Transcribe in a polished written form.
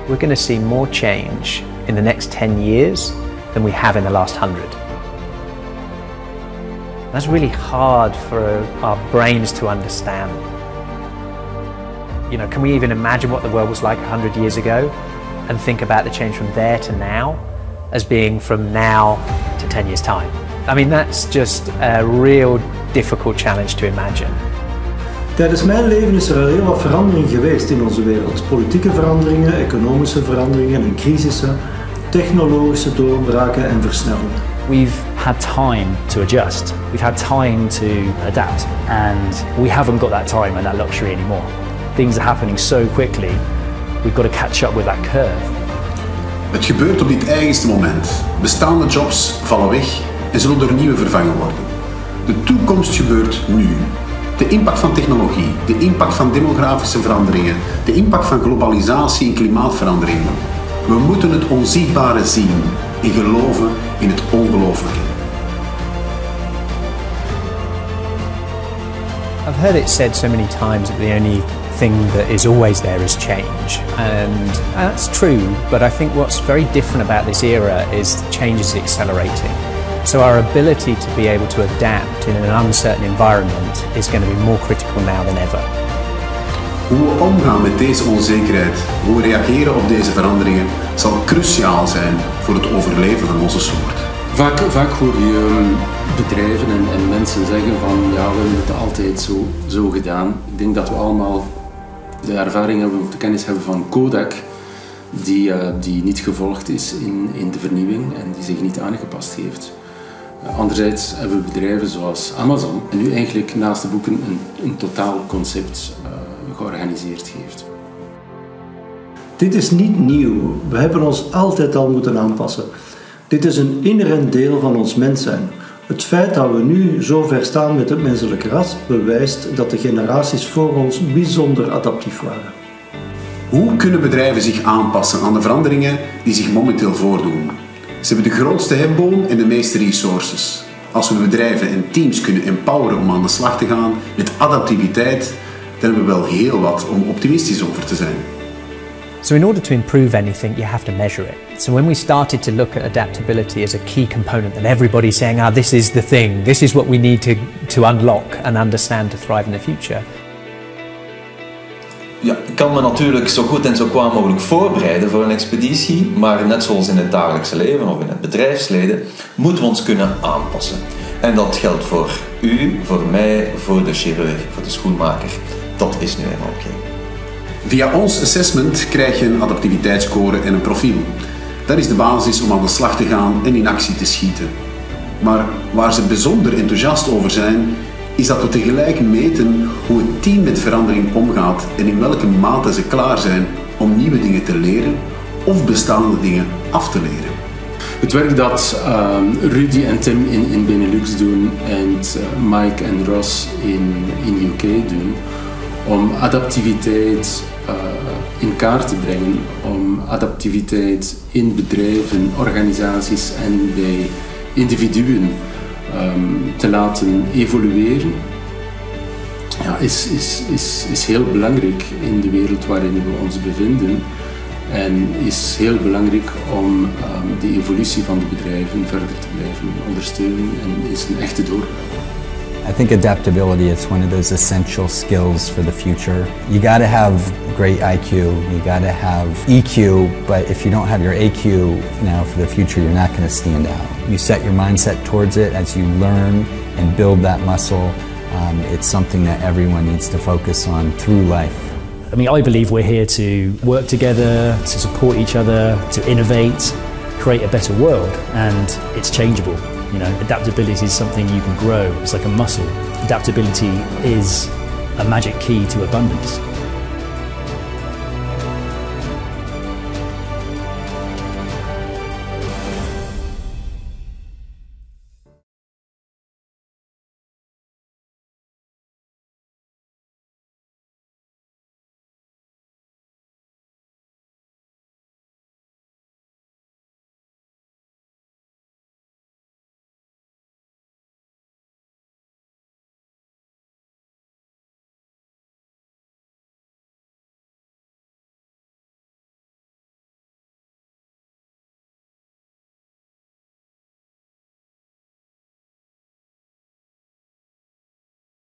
we're going to see more change in the next 10 years than we have in the last 100. That's really hard for our brains to understand. You know, can we even imagine what the world was like 100 years ago and think about the change from there to now as being from now to 10 years' time? I mean, that's just a real difficult challenge to imagine. Tijdens mijn leven is er al heel wat verandering geweest in onze wereld. Politieke veranderingen, economische veranderingen en crisissen, technologische doorbraken en versnellingen. We've had time to adjust. We've had time to adapt, and we haven't got that time and that luxury anymore. Things are happening so quickly, we've got to catch up with that curve. Het gebeurt op dit eigenste moment. Bestaande jobs vallen weg en zullen door nieuwe vervangen worden. De toekomst gebeurt nu. De impact van technologie, de impact van demografische veranderingen, de impact van globalisatie en klimaatverandering. We moeten het onzichtbare zien en geloven in het ongelooflijke. I've heard it said so many times that the only thing that is always there is change, and that's true, but I think what's very different about this era is change is accelerating. So our ability to be able to adapt in an uncertain environment is going to be more critical now than ever. Hoe we omgaan met deze onzekerheid, hoe we reageren op deze veranderingen, zal cruciaal zijn voor het overleven van onze soort. Vaak hoor je bedrijven en mensen zeggen van ja, we hebben het altijd zo gedaan. Ik denk dat we allemaal de ervaring hebben, de kennis hebben van Kodak, die niet gevolgd is in de vernieuwing en die zich niet aangepast heeft. Anderzijds hebben we bedrijven zoals Amazon en nu eigenlijk naast de boeken een totaal concept georganiseerd heeft. Dit is niet nieuw. We hebben ons altijd al moeten aanpassen. Dit is een inherent deel van ons mens zijn. Het feit dat we nu zo ver staan met het menselijke ras bewijst dat de generaties voor ons bijzonder adaptief waren. Hoe kunnen bedrijven zich aanpassen aan de veranderingen die zich momenteel voordoen? Ze hebben de grootste hefboom en de meeste resources. Als we bedrijven en teams kunnen empoweren om aan de slag te gaan met adaptiviteit, dan hebben we wel heel wat om optimistisch over te zijn. So in order to improve anything, you have to measure it. So when we started to look at adaptability as a key component that everybody's saying, this is the thing, this is what we need to unlock and understand to thrive in the future. Ja, ik kan me natuurlijk zo goed en zo kwaad mogelijk voorbereiden voor een expeditie, maar net zoals in het dagelijkse leven of in het bedrijfsleven, moeten we ons kunnen aanpassen. En dat geldt voor u, voor mij, voor de chirurg, voor de schoenmaker. Dat is nu eenmaal oké. Via ons assessment krijg je een adaptiviteitsscore en een profiel. Dat is de basis om aan de slag te gaan en in actie te schieten. Maar waar ze bijzonder enthousiast over zijn, is dat we tegelijk meten hoe het team met verandering omgaat en in welke mate ze klaar zijn om nieuwe dingen te leren of bestaande dingen af te leren. Het werk dat Rudy en Tim in Benelux doen en Mike en Ross in UK doen, om adaptiviteit in kaart te brengen, om adaptiviteit in bedrijven, organisaties en bij individuen te laten evolueren, ja, is heel belangrijk in de wereld waarin we ons bevinden en is heel belangrijk om de evolutie van de bedrijven verder te blijven ondersteunen en is een echte doorbraak. I think adaptability is one of those essential skills for the future. You got to have great IQ, you got to have EQ, but if you don't have your AQ now for the future, you're not going to stand out. You set your mindset towards it as you learn and build that muscle. It's something that everyone needs to focus on through life. I mean, I believe we're here to work together, to support each other, to innovate, create a better world, and it's changeable. You know, adaptability is something you can grow. It's like a muscle. Adaptability is a magic key to abundance.